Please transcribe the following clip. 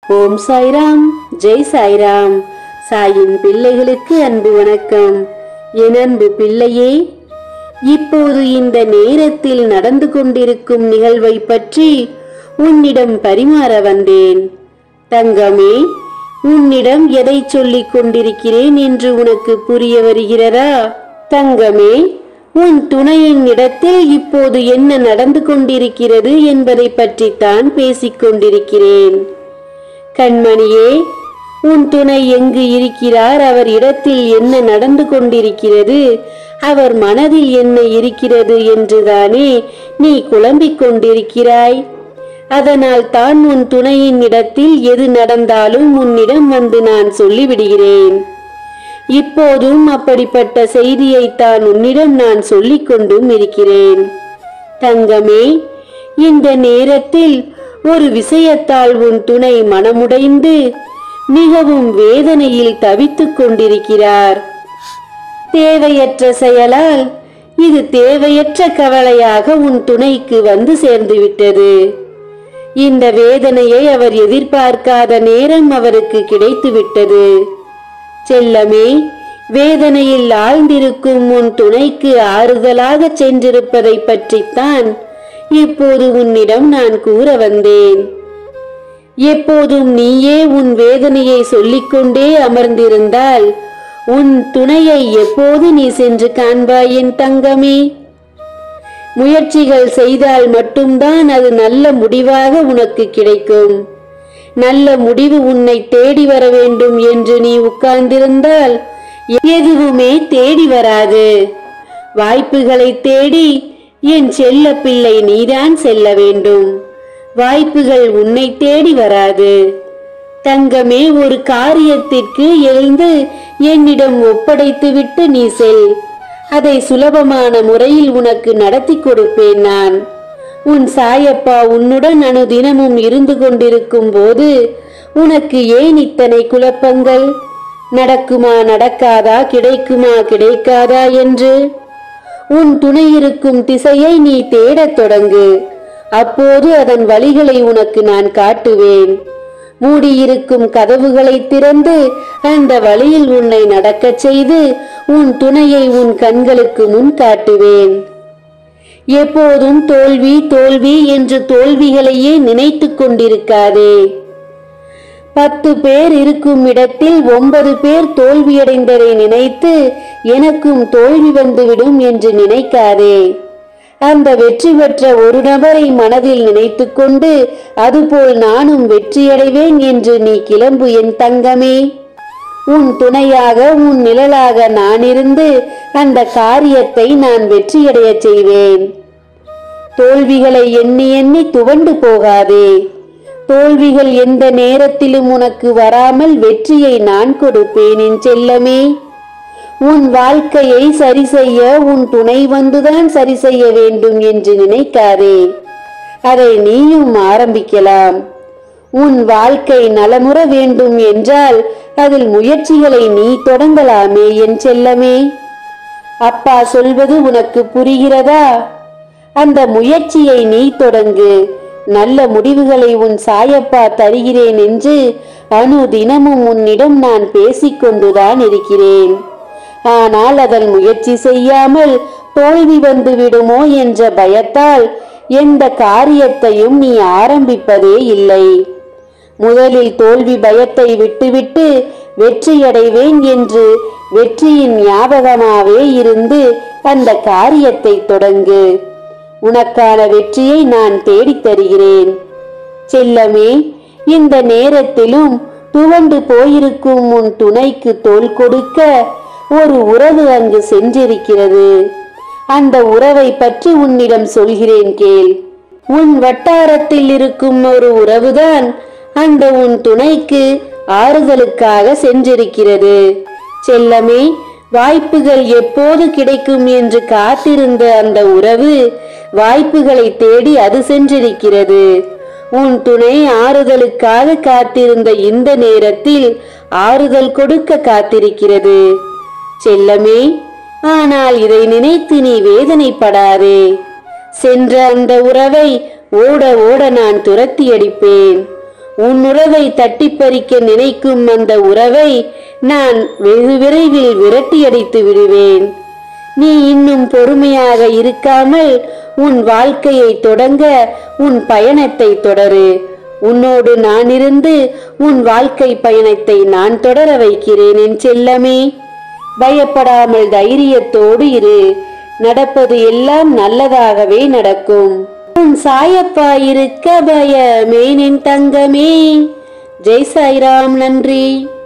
ஓம் சாய்ராம், ஜெய் சாய்ராம். சாயின் பிள்ளைகளுக்கு அன்பு வணக்கம். என் அன்பு பிள்ளையே, இப்போது இந்த நேரத்தில் நடந்து கொண்டிருக்கும் நிகழ்வை பற்றி உன்னிடம் பரிமாற வந்தேன். தங்கமே, உன்னிடம் எதை சொல்லிக் கொண்டிருக்கிறேன் என்று உனக்கு புரிய வருகிறதா? தங்கமே, உன் துணையின் இடத்தில் இப்போது என்ன நடந்து கொண்டிருக்கிறது என்பதை பற்றித்தான் பேசிக் கொண்டிருக்கிறேன். கண்மணியே, உன் துணை எங்கு இருக்கிறார்? அவர் இடத்தில் என்ன நடந்து கொண்டிருக்கிறது? அவர் மனதில் என்ன இருக்கிறது என்றுதானே நீ குழம்பிக் கொண்டிருக்கிறாய். அதனால் தான் உன் துணையின் இடத்தில் எது நடந்தாலும் உன்னிடம் வந்து நான் சொல்லிவிடுகிறேன். இப்போதும் அப்படிப்பட்ட செய்தியைத்தான் உன்னிடம் நான் சொல்லிக் கொண்டும் இருக்கிறேன். தங்கமே, இந்த நேரத்தில் ஒரு விஷயத்தால் உன் துணை மனமுடைந்து மிகவும் வேதனையில் தவித்துக் கொண்டிருக்கிறார். தேவையற்ற செயலால் இது தேவையற்ற கவலையாக உன் துணைக்கு வந்து சேர்ந்துவிட்டது. இந்த வேதனையை அவர் எதிர்பார்க்காத நேரம் அவருக்கு கிடைத்துவிட்டது. செல்லமே, வேதனையில் ஆழ்ந்திருக்கும் உன் துணைக்கு ஆறுதலாக சென்றிருப்பதை பற்றித்தான் இப்போது உன்னிடம் நான் கூற வந்தேன். எப்போதும் நீயே உன் வேதனையை சொல்லிக்கொண்டே அமர்ந்திருந்தால் உன் துணையை எப்போது நீ சென்று காண்பாய் என் தங்கமே? முயற்சிகள் செய்தால் மட்டும்தான் அது நல்ல முடிவாக உனக்கு கிடைக்கும். நல்ல முடிவு உன்னை தேடி வர வேண்டும் என்று நீ உட்கார்ந்திருந்தால் எதுவுமே தேடி வராது. வாய்ப்புகளை தேடி என் செல்ல பிள்ளை நீதான் செல்ல வேண்டும். வாய்ப்புகள் உன்னை தேடி வராது. தங்கமே, ஒரு காரியத்திற்கு எழுந்து என்னிடம் ஒப்படைத்துவிட்டு நீ செல். அதை சுலபமான முறையில் உனக்கு நடத்தி கொடுப்பேன் நான். உன் சாயப்பா உன்னுடன் அனுதினமும் இருந்து கொண்டிருக்கும் போது உனக்கு ஏன் இத்தனை குழப்பங்கள்? நடக்குமா நடக்காதா, கிடைக்குமா கிடைக்காதா என்று உன் துணை இருக்கும் திசையை நீ தேடத் தொடங்கு. அப்போது அதன் வழிகளை உனக்கு நான் காட்டுவேன். மூடியிருக்கும் கதவுகளை திறந்து அந்த வழியில் உன்னை நடக்கச் செய்து உன் துணையை உன் கண்களுக்கு முன் காட்டுவேன். எப்போதும் தோல்வி தோல்வி என்று தோல்விகளையே நினைத்து கொண்டிருக்காதே. 10 பேர் இருக்கும் இடத்தில் 9 பேர் தோல்வியடைந்ததை நினைத்து எனக்கும் தோல்வி வந்துவிடும் என்று நினைக்காதே. அந்த வெற்றி பெற்ற ஒரு நபரை மனதில் நினைத்து கொண்டு அதுபோல் நானும் வெற்றியடைவேன் என்று நீ கிளம்பு என் தங்கமே. உன் துணையாக உன் நிழலாக நான் இருந்து அந்த காரியத்தை நான் வெற்றியடைய செய்வேன். தோல்விகளை எண்ணி எண்ணி துவண்டு போகாதே. தோல்விகள் எந்த நேரத்திலும் உனக்கு வராமல் வெற்றியை நான் கொடுப்பேன் என் செல்லமே. உன் வாழ்க்கையை சரி செய்ய உன் துணை வந்துதான் சரி செய்ய வேண்டும் என்று நினைக்காதே. அதை நீயும் ஆரம்பிக்கலாம். உன் வாழ்க்கை நலமுற வேண்டும் என்றால் அதில் முயற்சிகளை நீ தொடங்கலாமே என் செல்லமே. அப்பா சொல்வது உனக்கு புரிகிறதா? அந்த முயற்சியை நீ தொடங்கு. நல்ல முடிவுகளை உன் சாயப்பா தருகிறேன் என்று அனுதினமும் உன்னிடம் நான் பேசிக்கொண்டுதான் இருக்கிறேன். ஆனால் அதன் முயற்சி செய்யாமல் தோல்வி வந்து விடுமோ என்ற பயத்தால் எந்த காரியத்தையும் நீ ஆரம்பிப்பதே இல்லை. முதலில் தோல்வி பயத்தை விட்டுவிட்டு வெற்றியடைவேன் என்று வெற்றியின் ஞாபகமாவே இருந்து அந்த காரியத்தை தொடங்கு. உனக்கான வெற்றியை நான் தேடித் தருகிறேன். செல்லமே, இந்த நேரத்திலும் துவண்டு போயிருக்கும் உன் துணைக்கு தோள் கொடுக்க ஒரு உறவு அங்கு சென்றிருக்கிறது. அந்த உறவை பற்றி உன்னிடம் சொல்கிறேன் கேள். உன் வட்டாரத்தில் இருக்கும் ஒரு உறவுதான் அந்த உன் துணைக்கு ஆறுதலுக்காக சென்றிருக்கிறது. செல்லமே, வாய்ப்புகள் எப்போது கிடைக்கும் என்று காத்திருந்த அந்த உறவு வாய்ப்புகளை தேடி அது சென்றிருக்கிறது. உன் துணை ஆறுதலுக்காக காத்திருந்த இந்த நேரத்தில் ஆறுதல் கொடுக்க காத்திருக்கிறது. செல்லமே, ஆனால் இதை நினைத்து நீ வேதனைப்படாதே. சென்ற அந்த உறவை ஓட ஓட நான் துரத்தி அடிப்பேன். உன் உறவை தட்டிப்பறிக்க நினைக்கும் அந்த உறவை நான் வெகு விரைவில் விரட்டியடித்து விடுவேன். நீ இன்னும் பொறுமையாக இருக்காமல் உன் வாழ்க்கையை தொடங்க உன் பயணத்தை தொடரு. உன்னோடு நான் இருந்து உன் வாழ்க்கை பயணத்தை நான் தொடர வைக்கிறேன் என் செல்லமே. பயப்படாமல் தைரியத்தோடு இரு. நடப்பது எல்லாம் நல்லதாகவே நடக்கும். உன் சாயப்பா இருக்க பயமேன் என் தங்கமே. ஜெய் சாய்ராம். நன்றி.